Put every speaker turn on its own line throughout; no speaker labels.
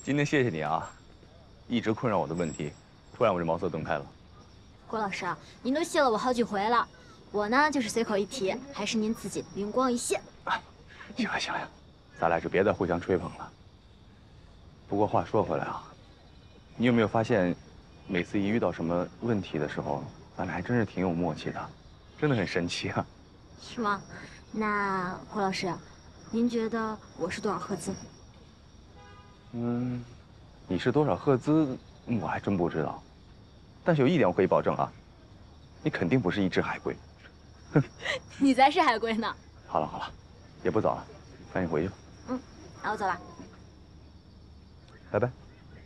今天谢谢你啊，一直困扰我的问题，突然我就茅塞顿开了。
郭老师，您都谢了我好几回了，我呢就是随口一提，还是您自己灵光一现。
行了行了，咱俩就别再互相吹捧了。不过话说回来啊，你有没有发现，每次一遇到什么问题的时候，咱俩还真是挺有默契的，真的很神奇啊。
是吗？那郭老师，您觉得我是多少赫兹？
你是多少赫兹，我还真不知道。但是有一点我可以保证啊，你肯定不是一只海龟。
你才是海龟呢。
好了好了，也不早了，赶紧回去吧。
那我走了。
拜拜。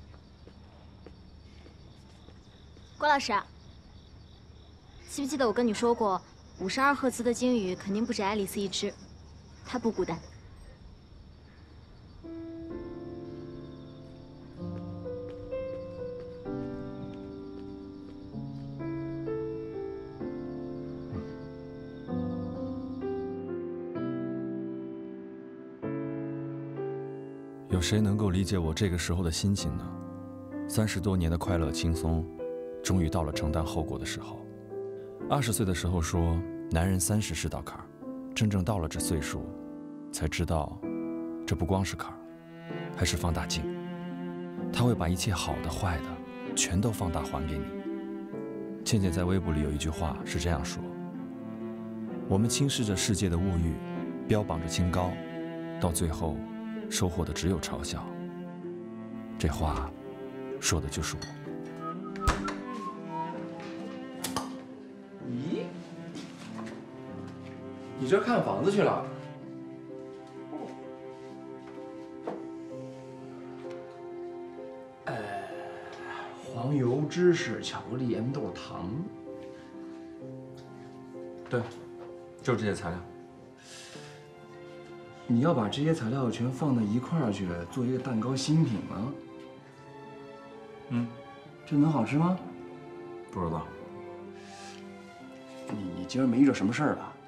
郭老师，记不记得我跟你说过，52赫兹的鲸鱼肯定不止爱丽丝一只，它不孤单。
有谁能够理解我这个时候的心情呢？30多年的快乐轻松，终于到了承担后果的时候。20岁的时候说，男人30是道坎儿，真正到了这岁数，才知道，这不光是坎儿，还是放大镜。他会把一切好的、坏的，全都放大还给你。倩倩在微博里有一句话是这样说：我们轻视着世界的物欲，标榜着清高，到最后收获的只有嘲笑。这话说的就是我。
咦，你这看房子去了？黄油、芝士、巧克力、M 豆、糖。
对，就是这些材料。
你要把这些材料全放到一块儿去做一个蛋糕新品吗？这能好吃吗？
不知道。
你今儿没遇着什么事儿吧？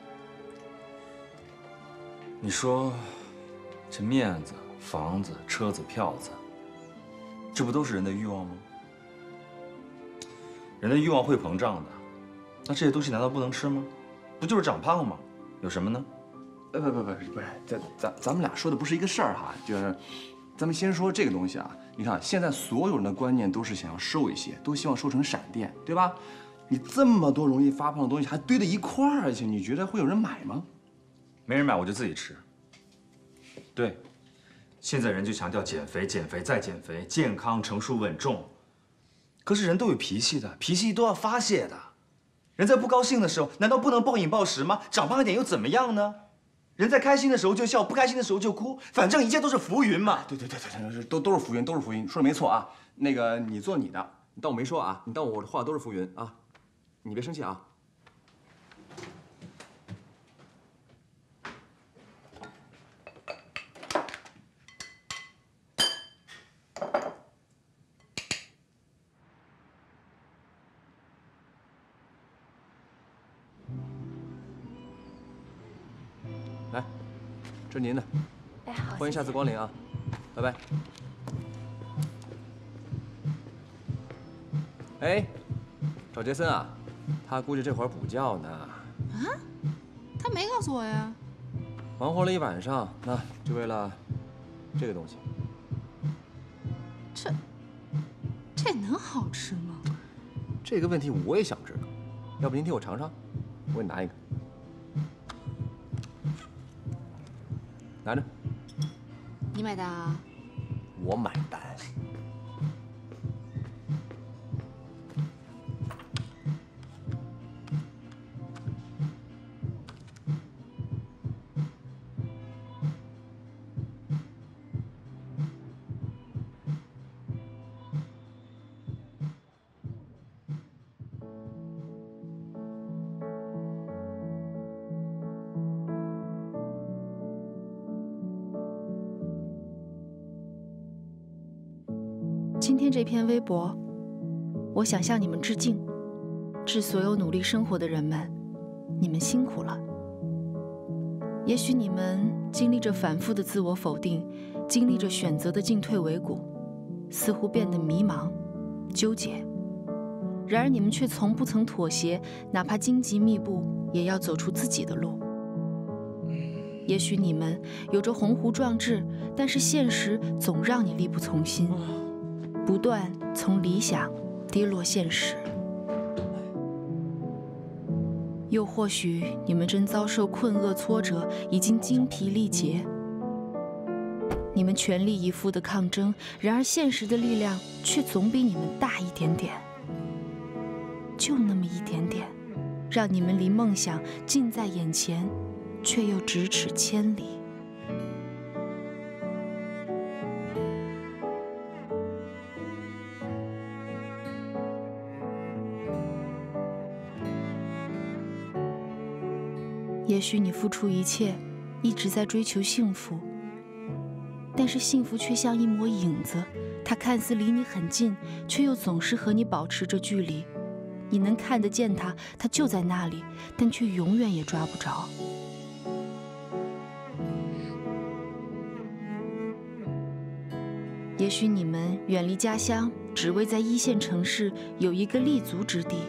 你说，这面子、房子、车子、票子，这不都是人的欲望吗？人的欲望会膨胀的，那这些东西难道不能吃吗？不就是长胖吗？有什么呢？
不是，咱们俩说的不是一个事儿哈，就是咱们先说这个东西啊。你看，现在所有人的观念都是想要瘦一些，都希望瘦成闪电，对吧？你这么多容易发胖的东西还堆在一块儿去，你觉得会有人买吗？
没人买我就自己吃。对，现在人就强调减肥、减肥再减肥，健康、成熟、稳重。可是人都有脾气的，脾气都要发泄的。人在不高兴的时候，难道不能暴饮暴食吗？长胖一点又怎么样呢？人在开心的时候就笑，不开心的时候就哭，反正一切都是浮云嘛。
对，都是浮云，都是浮云，说的没错啊。那个你做你的，你当我没说啊，你当我的话都是浮云啊，你别生气啊。来，这是您的，
哎，好，
欢迎下次光临啊，拜拜。哎，找杰森啊，他估计这会儿补觉呢。
啊？他没告诉我呀。
忙活了一晚上，那就为了这个东西。
这能好吃吗？
这个问题我也想知道，要不您替我尝尝，我给你拿一个。拿着。
你买单啊？
我买单。
今天这篇微博，我想向你们致敬，致所有努力生活的人们，你们辛苦了。也许你们经历着反复的自我否定， 经历着选择的进退维谷，似乎变得迷茫、纠结。然而你们却从不曾妥协，哪怕荆棘密布，也要走出自己的路。也许你们有着鸿鹄壮志，但是现实总让你力不从心，不断从理想跌落现实。又或许你们正遭受困厄挫折，已经精疲力竭。你们全力以赴的抗争，然而现实的力量却总比你们大一点点，就那么一点点，让你们离梦想近在眼前，却又咫尺千里。也许你付出一切，一直在追求幸福，但是幸福却像一抹影子，它看似离你很近，却又总是和你保持着距离。你能看得见它，它就在那里，但却永远也抓不着。也许你们远离家乡，只为在一线城市有一个立足之地。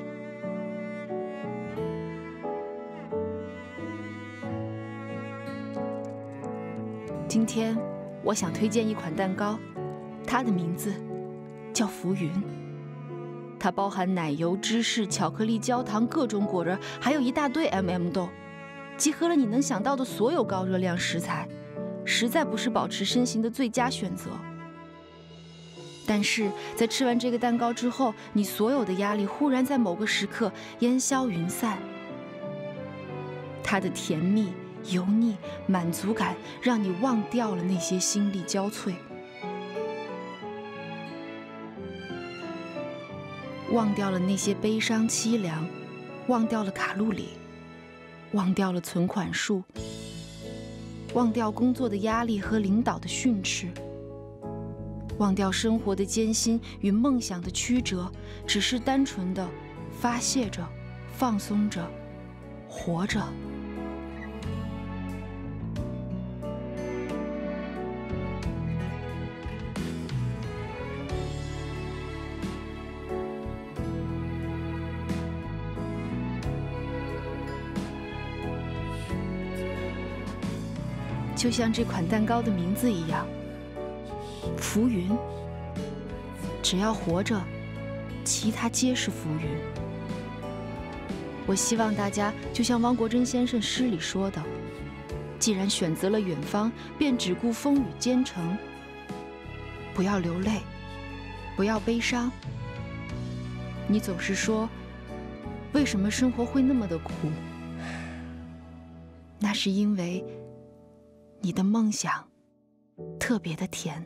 今天我想推荐一款蛋糕，它的名字叫浮云。它包含奶油、芝士、巧克力、焦糖、各种果仁，还有一大堆 豆，集合了你能想到的所有高热量食材，实在不是保持身形的最佳选择。但是在吃完这个蛋糕之后，你所有的压力忽然在某个时刻烟消云散。它的甜蜜、油腻、满足感，让你忘掉了那些心力交瘁，忘掉了那些悲伤凄凉，忘掉了卡路里，忘掉了存款数，忘掉工作的压力和领导的训斥，忘掉生活的艰辛与梦想的曲折，只是单纯的发泄着、放松着、活着。就像这款蛋糕的名字一样，浮云。只要活着，其他皆是浮云。我希望大家就像汪国真先生诗里说的，既然选择了远方，便只顾风雨兼程。不要流泪，不要悲伤。你总是说，为什么生活会那么的苦？那是因为你的梦想特别的甜。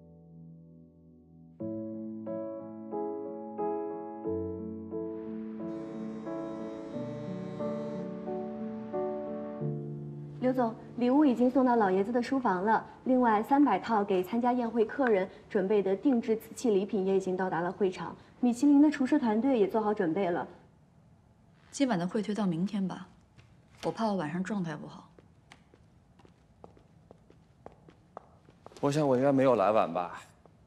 刘总，礼物已经送到老爷子的书房了。另外，300套给参加宴会客人准备的定制瓷器礼品也已经到达了会场。米其林的厨师团队也做好准备了。
今晚的会推到明天吧，我怕我晚上状态不好。
我想我应该没有来晚吧。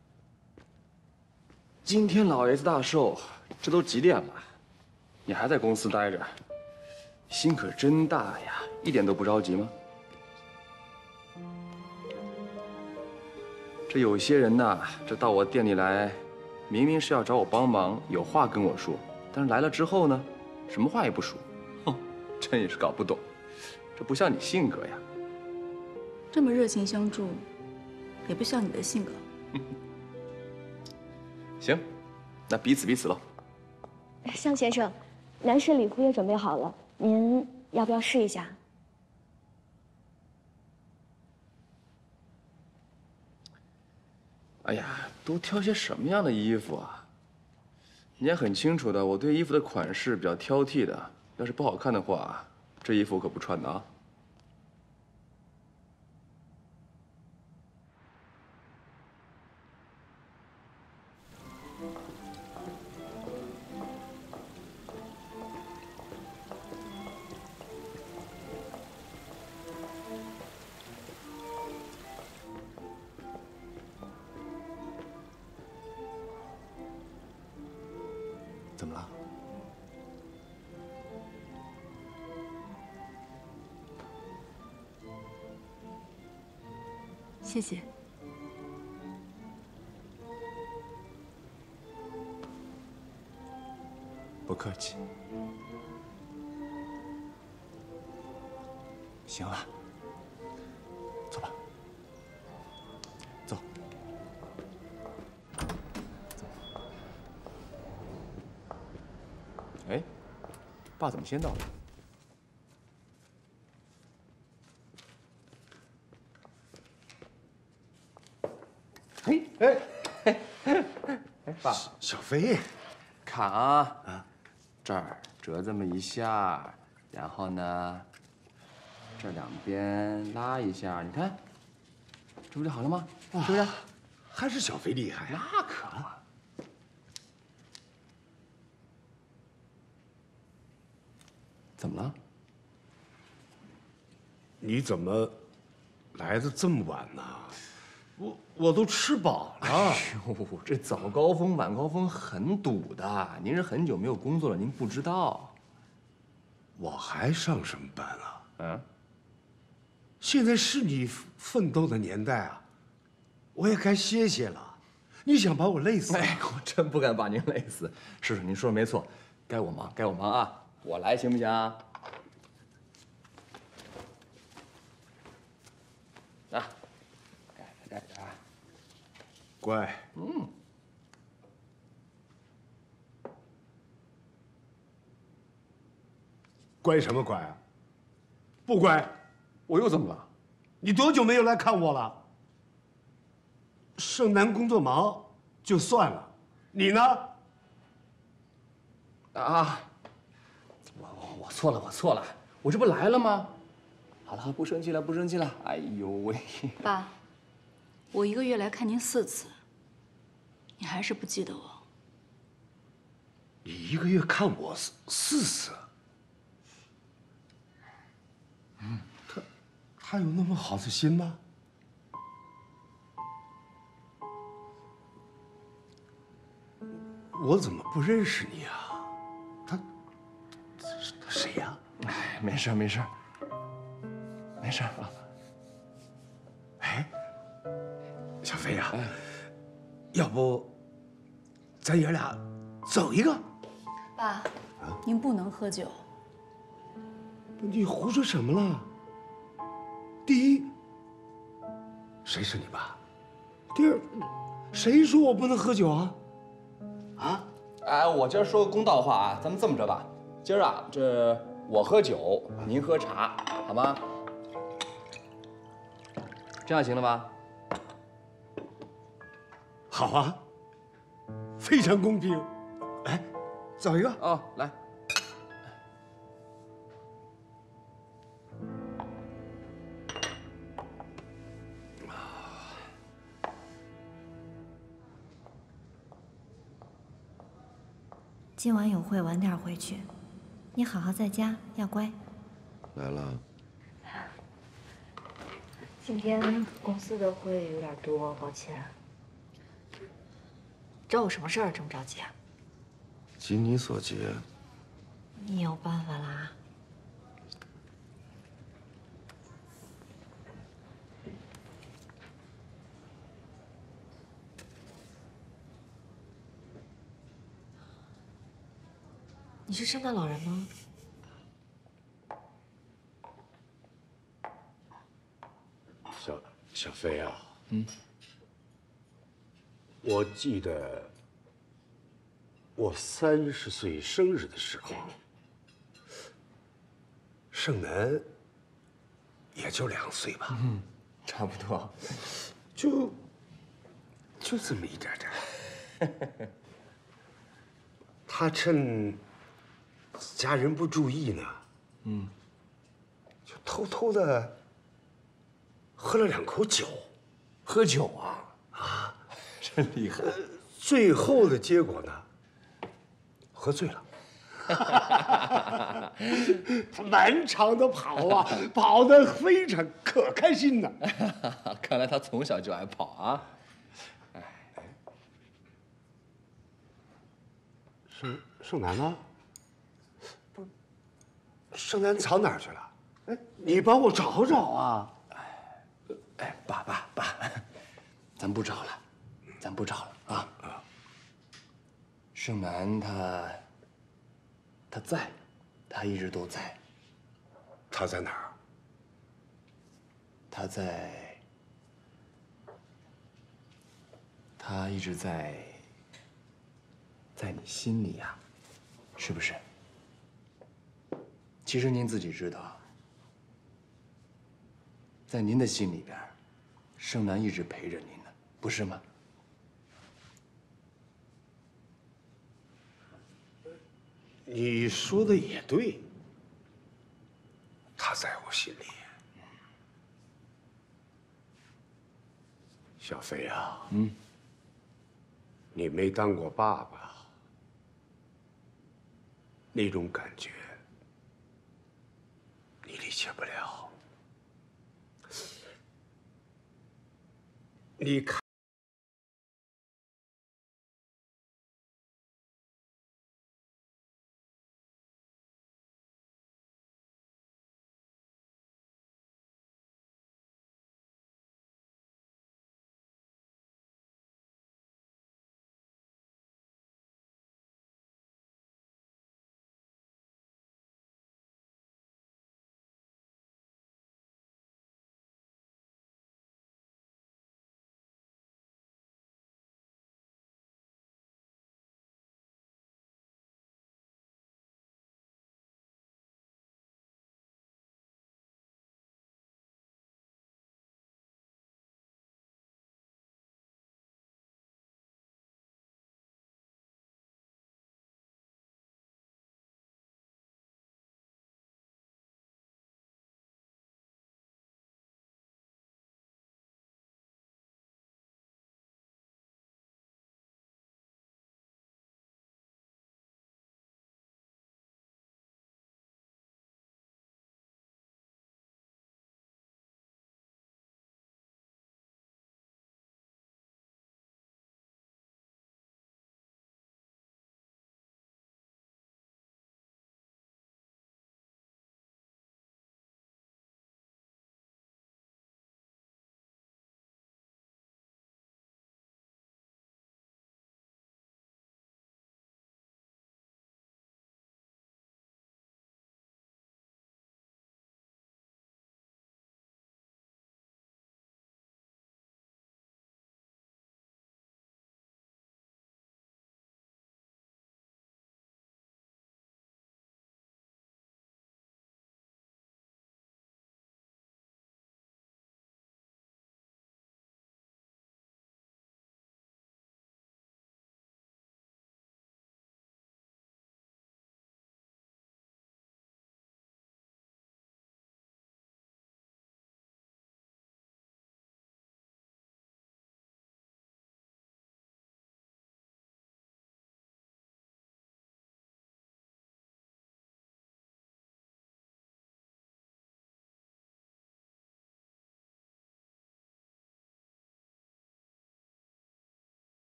今天老爷子大寿，这都几点了？你还在公司待着，心可真大呀，一点都不着急吗？这有些人呐，这到我店里来，明明是要找我帮忙，有话跟我说，但是来了之后呢，什么话也不说，哼，真也是搞不懂，这不像你性格呀。
这么热情相助，也不像你的性格。
行，那彼此彼此喽。
向先生，男士礼服也准备好了，您要不要试一下？
哎呀，都挑些什么样的衣服啊？你也很清楚的，我对衣服的款式比较挑剔的，要是不好看的话，这衣服我可不穿的啊。
谢谢。
不客气。行了，走吧。走。哎，爸怎么先到的？爸，
小飞，
看啊，这儿折这么一下，然后呢，这两边拉一下，你看，这不就好了吗？是不是？
还是小飞厉害啊！
那可不。怎么了？
你怎么来的这么晚呢？我都吃饱了。
哎呦，这早高峰、晚高峰很堵的。您是很久没有工作了，您不知道。
我还上什么班啊？
嗯，
现在是你奋斗的年代啊，我也该歇歇了。你想把我累死？
哎，我真不敢把您累死。是，您说的没错，该我忙，该我忙啊，我来行不行啊？啊，盖着啊。
乖。
嗯。
乖什么乖啊？不乖。
我又怎么了？
你多久没有来看我了？盛楠工作忙就算了，你呢？
啊，我错了，我错了，我这不来了吗？好了，不生气了，不生气了。哎呦喂！
爸，我1个月来看您4次，你还是不记得我？
你1个月看我4次？他有那么好的心吗？我怎么不认识你啊？他谁呀？
哎，没事没事，没事啊。
哎，小飞呀，要不咱爷俩走一个？
爸，您不能喝酒。
你胡说什么了？第一，谁是你爸？第二，谁说我不能喝酒啊？啊？
哎，我今儿说个公道话啊，咱们这么着吧，今儿啊，这我喝酒，您喝茶，好吗？这样行了吧？
好啊，非常公平。来，走一个。
哦，来。
今晚有会，晚点回去。你好好在家，要乖。
来了。
今天公司的会有点多，抱歉。找我什么事儿这么着急啊？
急你所急。
你有办法啦？你是圣诞老人吗？
小飞啊，我记得我30岁生日的时候，盛楠也就2岁吧，
差不多，
就这么一点点。他趁家人不注意呢，就偷偷的喝了2口酒。
喝酒啊？真厉害。
最后的结果呢，喝醉了。他满场的跑啊，跑得非常可开心呢。
看来他从小就爱跑啊。
盛楠呢？盛楠藏哪儿去了？哎，你帮我找找啊！
哎，爸， 爸，咱不找了，咱不找了啊！盛楠他在，他一直都在。
他在哪儿？
他一直在你心里呀，是不是？其实您自己知道，在您的心里边，盛楠一直陪着您呢，不是吗？
你说的也对，他在我心里。小飞啊，你没当过爸爸，那种感觉你理解不了。你看。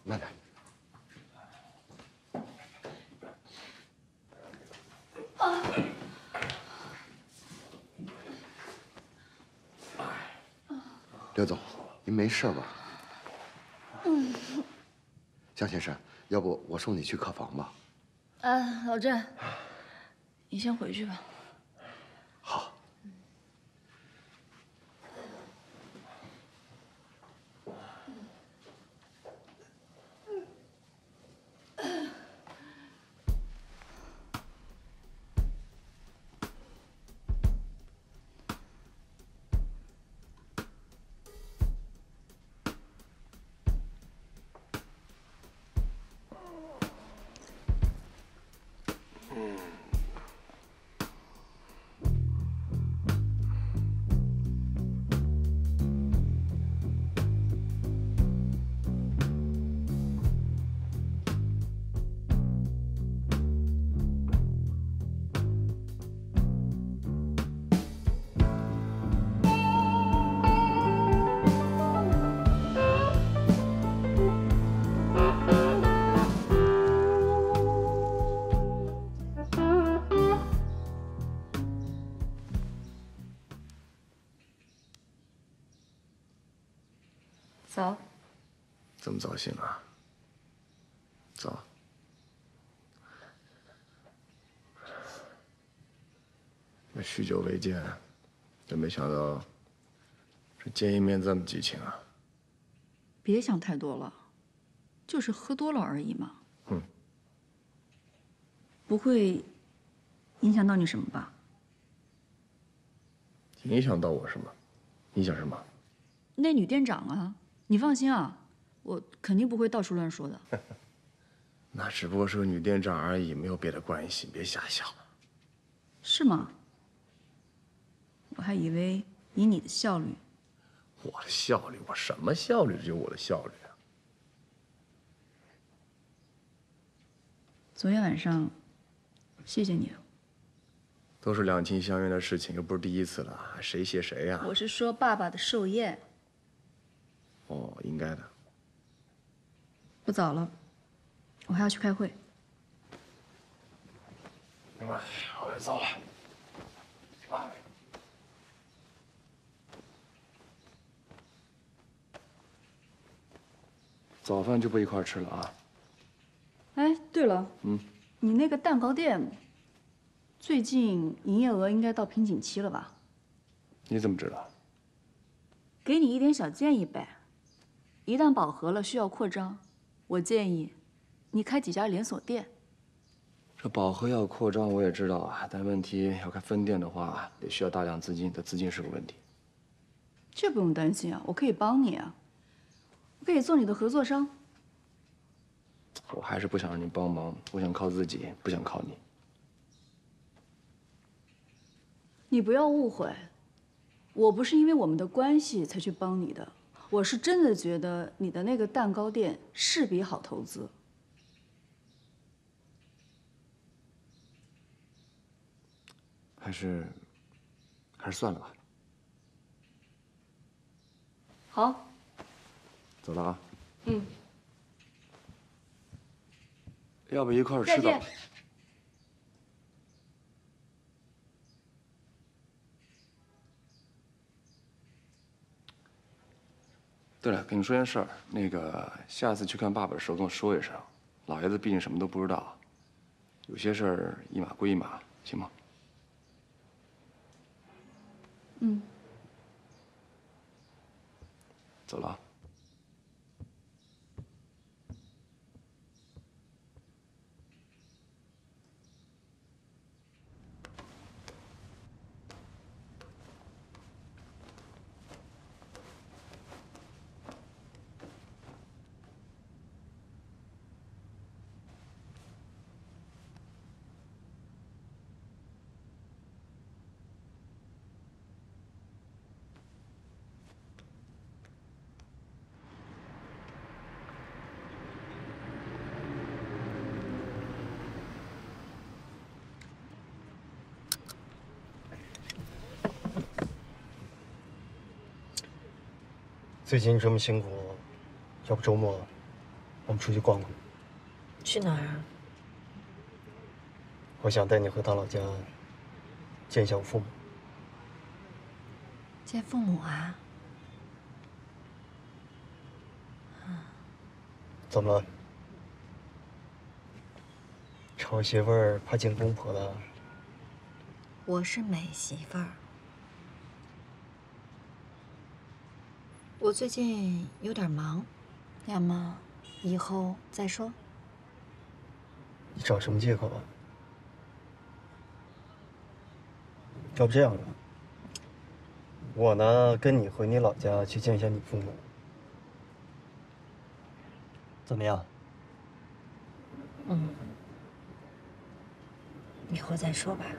慢点。刘总，您没事吧？江先生，要不我送你去客房吧？
老郑，你先回去吧。
好。
走。
这么早醒啊？走。那许久未见，真没想到这见一面这么激情啊！
别想太多了，就是喝多了而已嘛。不会影响到你什么吧？
影响到我什么？影响什么？
那女店长啊，你放心啊，我肯定不会到处乱说的。
那只不过是个女店长而已，没有别的关系，别瞎想。
是吗？我还以为以你的效率。
我的效率？我什么效率？只有我的效率啊！
昨天晚上，谢谢你啊。
都是两情相悦的事情，又不是第一次了，谁谢谁呀？
我是说爸爸的寿宴。
哦，应该的。
不早了，我还要去开会。
哎，我也走了。早饭就不一块儿吃了啊。
哎，对了，你那个蛋糕店，最近营业额应该到瓶颈期了吧？
你怎么知道？
给你一点小建议呗。一旦饱和了，需要扩张，我建议你开几家连锁店。
这饱和要扩张，我也知道啊，但问题要开分店的话，得需要大量资金，这资金是个问题。
这不用担心啊，我可以帮你啊，我可以做你的合作商。
我还是不想让你帮忙，我想靠自己，不想靠你。
你不要误会，我不是因为我们的关系才去帮你的，我是真的觉得你的那个蛋糕店是笔好投资。
还是算了吧。
好，
走了啊。
嗯。
要不一块儿吃早？对了，跟你说件事儿，那个下次去看爸爸的时候跟我说一声，老爷子毕竟什么都不知道，有些事儿一码归一码，行吗？
嗯。
走了啊。
最近这么辛苦，要不周末我们出去逛逛。
去哪儿啊？
我想带你回大老家见一下我父母。
见父母啊？
怎么了？吵媳妇儿怕见公婆的？
我是美媳妇儿。我最近有点忙，要么以后再说。
你找什么借口啊？要不这样吧，我呢跟你回你老家去见一下你父母，怎么样？
以后再说吧。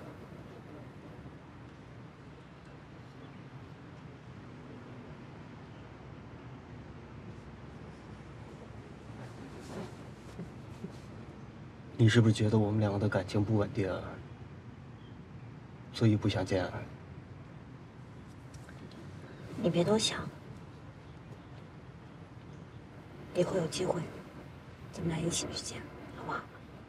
你是不是觉得我们两个的感情不稳定啊？所以不想见啊？
你别多想，以后有机会，咱们俩一起去见，好不好？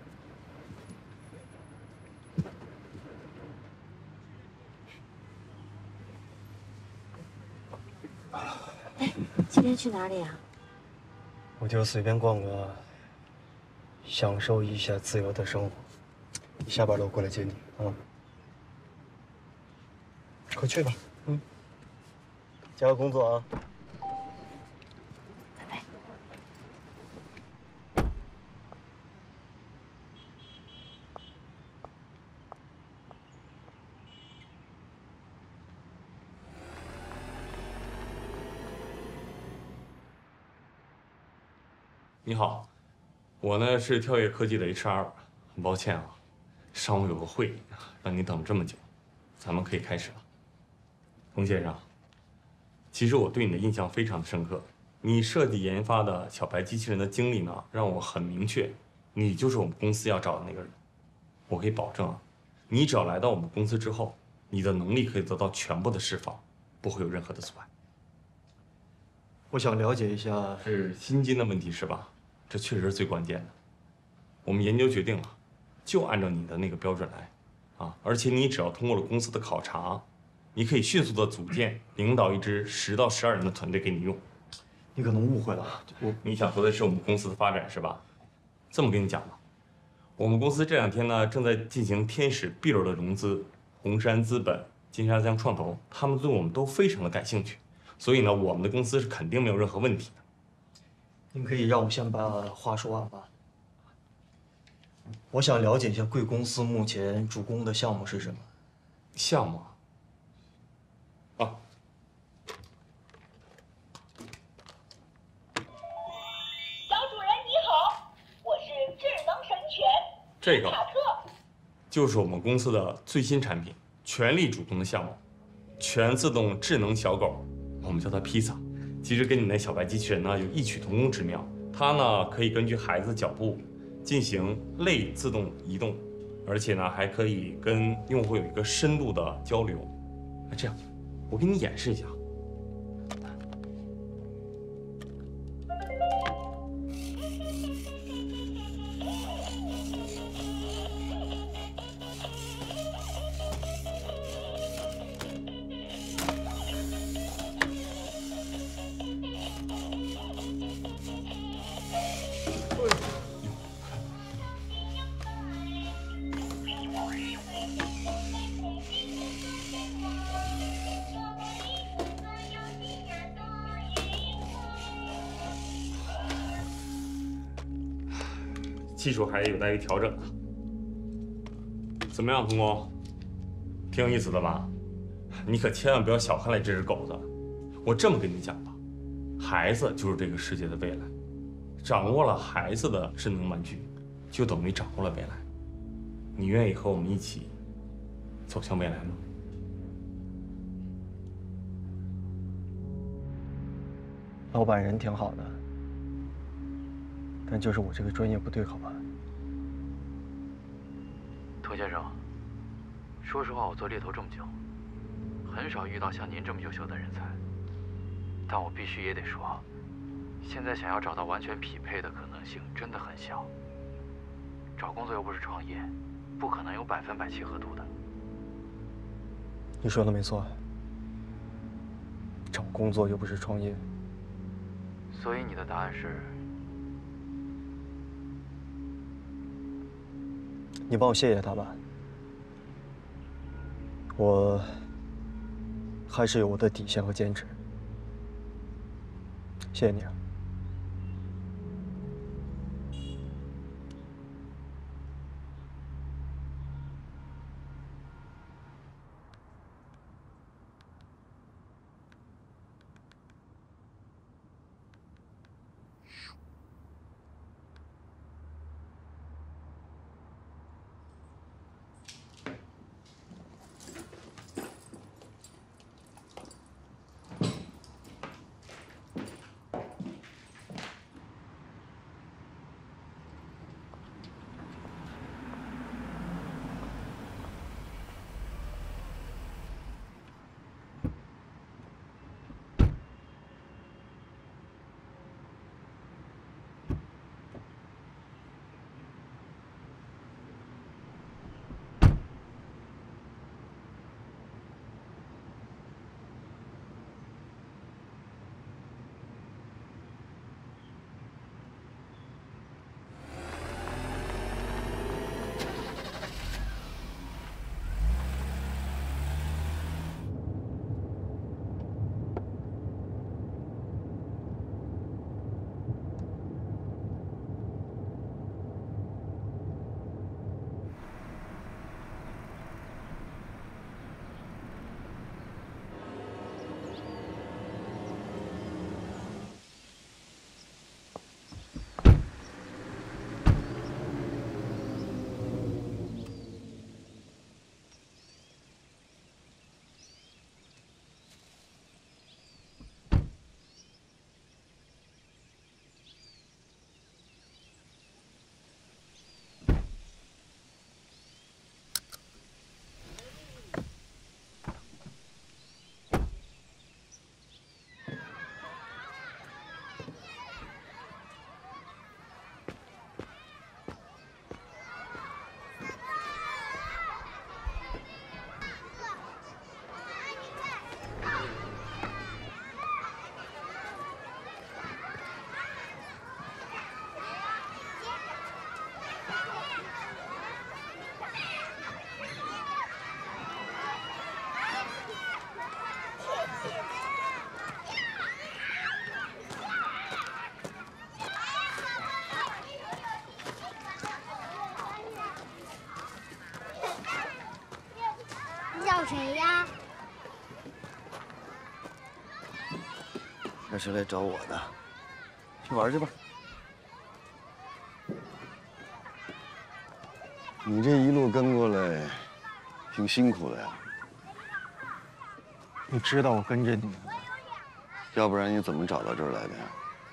哎，今天去哪里啊？
我就随便逛逛，享受一下自由的生活。你下班了，我过来接你啊。快去吧，加油工作啊。
拜拜。
你好，我呢是跳跃科技的 HR， 很抱歉啊，上午有个会让你等这么久，咱们可以开始了。冯先生，其实我对你的印象非常的深刻，你设计研发的小白机器人的经历呢，让我很明确，你就是我们公司要找的那个人。我可以保证啊，你只要来到我们公司之后，你的能力可以得到全部的释放，不会有任何的阻碍。
我想了解一下，
是薪金的问题是吧？这确实是最关键的。我们研究决定了，就按照你的那个标准来，啊，而且你只要通过了公司的考察，你可以迅速的组建、领导一支10到12人的团队给你用。
你可能误会了，
你想说的是我们公司的发展是吧？这么跟你讲吧，我们公司这2天呢正在进行天使 B 轮的融资，红杉资本、金沙江创投，他们对我们都非常的感兴趣，所以呢，我们的公司是肯定没有任何问题的。
您可以让我先把话说完吗？我想了解一下贵公司目前主攻的项目是什么？
项目啊，
小主人你好，我是智能神犬
这个
卡特，
就是我们公司的最新产品，全力主攻的项目，全自动智能小狗，我们叫它披萨。其实跟你那小白机器人呢有异曲同工之妙，它呢可以根据孩子的脚步进行类自动移动，而且呢还可以跟用户有一个深度的交流。这样，我给你演示一下。技术还有待于调整呢。怎么样，童工？挺有意思的吧？你可千万不要小看了这只狗子。我这么跟你讲吧，孩子就是这个世界的未来，掌握了孩子的智能玩具，就等于掌握了未来。你愿意和我们一起走向未来吗？
老板人挺好的，但就是我这个专业不对，好吧？
滕先生，说实话，我做猎头这么久，很少遇到像您这么优秀的人才。但我必须也得说，现在想要找到完全匹配的可能
性真的很小。找工作又不是创业，不可能有100%契合度的。
你说的没错，找工作又不是创业。
所以你的答案是？
你帮我谢谢他吧。我还是有我的底线和坚持。谢谢你啊。
谁呀？
那是来找我的，去玩去吧。你这一路跟过来，挺辛苦的呀。
你知道我跟着你，
要不然你怎么找到这儿来的呀？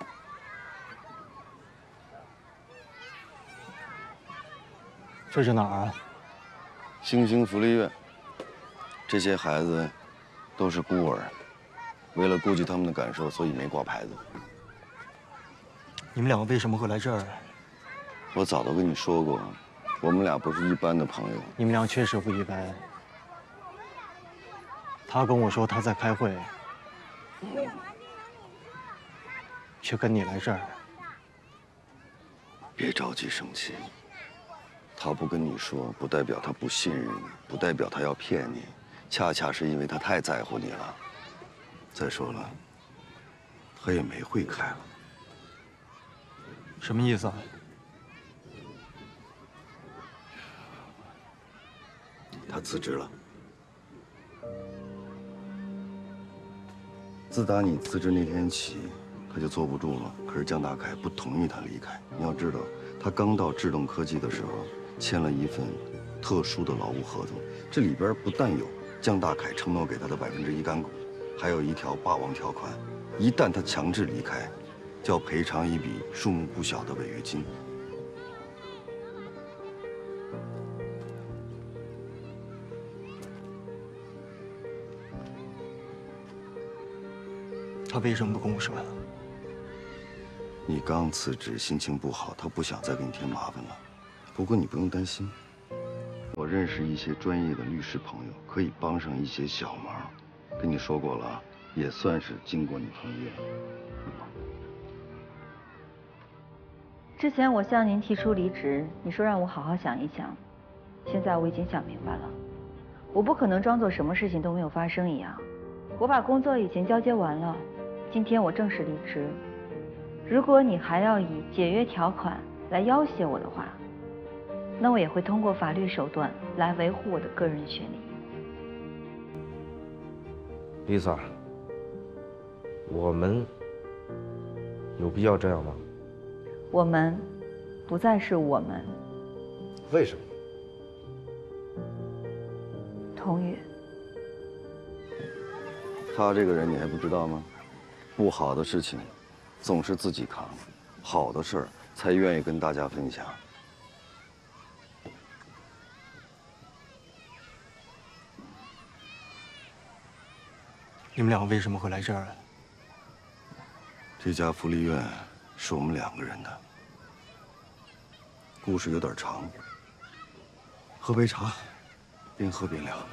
这是哪儿啊？
星星福利院。这些孩子都是孤儿，为了顾及他们的感受，所以没挂牌子。
你们两个为什么会来这儿？
我早都跟你说过，我们俩不是一般的朋友。
你们俩确实不一般。他跟我说他在开会，却跟你来这儿。
别着急生气。他不跟你说，不代表他不信任你，不代表他要骗你。恰恰是因为他太在乎你了。再说了，他也没会开了。
什么意思啊？
他辞职了。自打你辞职那天起，他就坐不住了。可是江大凯不同意他离开。你要知道，他刚到智动科技的时候，签了一份特殊的劳务合同，这里边不但有江大凯承诺给他的1%干股，还有一条霸王条款，一旦他强制离开，就要赔偿一笔数目不小的违约金。
他为什么不跟我说呀？
你刚辞职，心情不好，他不想再给你添麻烦了。不过你不用担心，我认识一些专业的律师朋友，可以帮上一些小忙。跟你说过了，也算是经过你同意了。
之前我向您提出离职，你说让我好好想一想。现在我已经想明白了，我不可能装作什么事情都没有发生一样。我把工作已经交接完了，今天我正式离职。如果你还要以解约条款来要挟我的话，那我也会通过法律手段来维护我的个人权利。
Lisa， 我们有必要这样吗？
我们不再是我们。
为什么？
童宇，
他这个人你还不知道吗？不好的事情总是自己扛，好的事儿才愿意跟大家分享。
你们俩为什么会来这儿？
这家福利院是我们2个人的，故事有点长。喝杯茶，边喝边聊。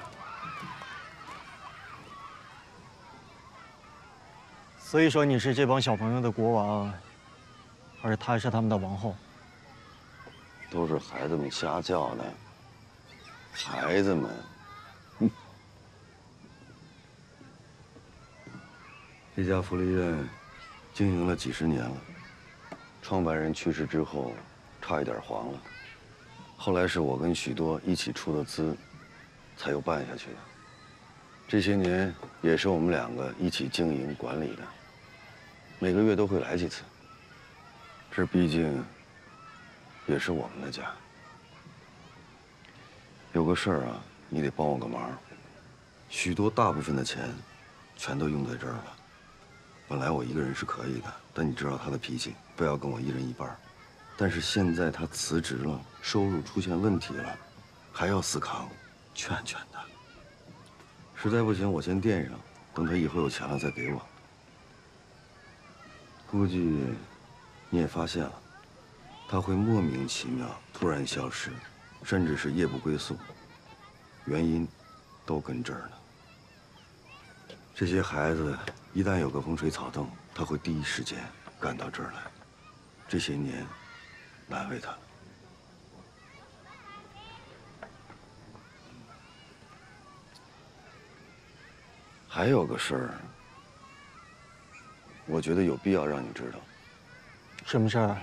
所以说你是这帮小朋友的国王，而他是他们的王后。
都是孩子们瞎叫的。孩子们，这家福利院经营了几10年了，创办人去世之后，差一点黄了。后来是我跟许多一起出的资，才又办下去的。这些年也是我们2个一起经营管理的，每个月都会来几次。这毕竟也是我们的家。有个事儿啊，你得帮我个忙。许多大部分的钱，全都用在这儿了。本来我一个人是可以的，但你知道他的脾气，非要跟我1人1半。但是现在他辞职了，收入出现问题了，还要死扛，劝劝他。实在不行，我先垫上，等他以后有钱了再给我。估计你也发现了，他会莫名其妙突然消失，甚至是夜不归宿，原因都跟这儿呢。这些孩子一旦有个风吹草动，他会第一时间赶到这儿来。这些年难为他了。还有个事儿，我觉得有必要让你知道。
什么事儿？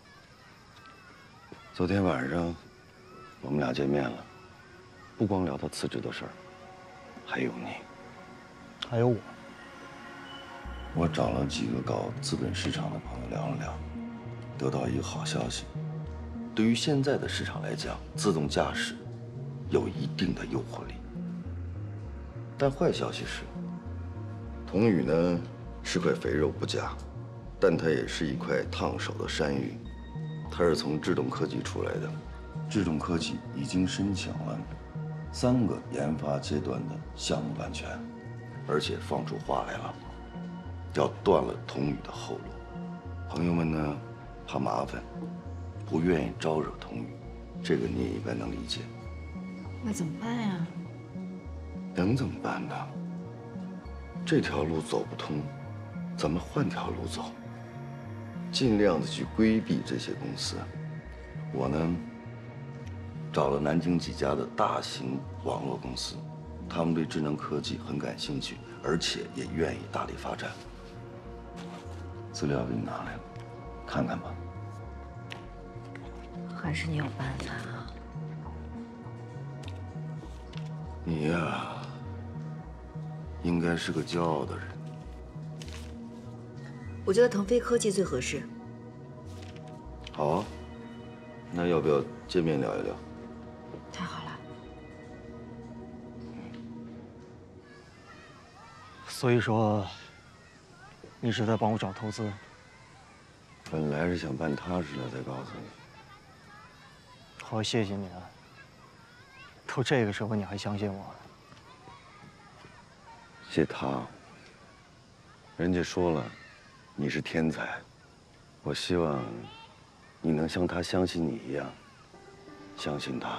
昨天晚上我们俩见面了，不光聊他辞职的事儿，还有你，
还有我。
我找了几个搞资本市场的朋友聊了聊，得到一个好消息。对于现在的市场来讲，自动驾驶有一定的诱惑力。但坏消息是，童宇呢是块肥肉不假，但他也是一块烫手的山芋。他是从智动科技出来的，智动科技已经申请了3个研发阶段的项目版权，而且放出话来了，要断了童宇的后路。朋友们呢怕麻烦，不愿意招惹童宇，这个你也应该能理解。
那怎么办呀？
能怎么办呢？这条路走不通，咱们换条路走，尽量的去规避这些公司。我呢，找了南京几家的大型网络公司，他们对智能科技很感兴趣，而且也愿意大力发展。资料给你拿来了，看看吧。
还是你有办法啊？
你呀，应该是个骄傲的人。
我觉得腾飞科技最合适。
好啊，那要不要见面聊一聊？
太好了。
所以说，你是在帮我找投资？
本来是想办踏实了再告诉你。
好，谢谢你啊。都这个时候你还相信我？
谢他。人家说了，你是天才， 我希望你能像他相信你一样，相信他。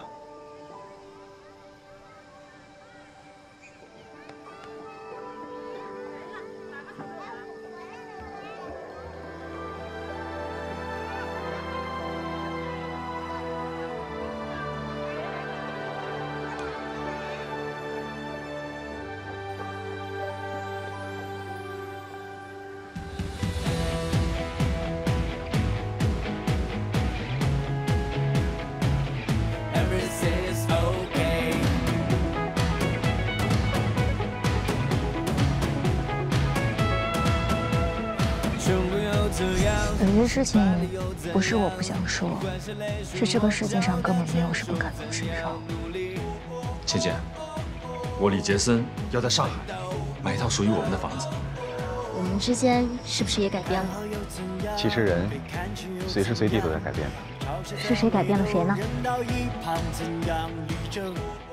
有些事情不是我不想说，是这个世界上根本没有什么感同身受。
倩倩，我李杰森要在上海买一套属于我们的房子。
我们之间是不是也改变了？
其实人随时随地都在改变的。
是谁改变了谁呢？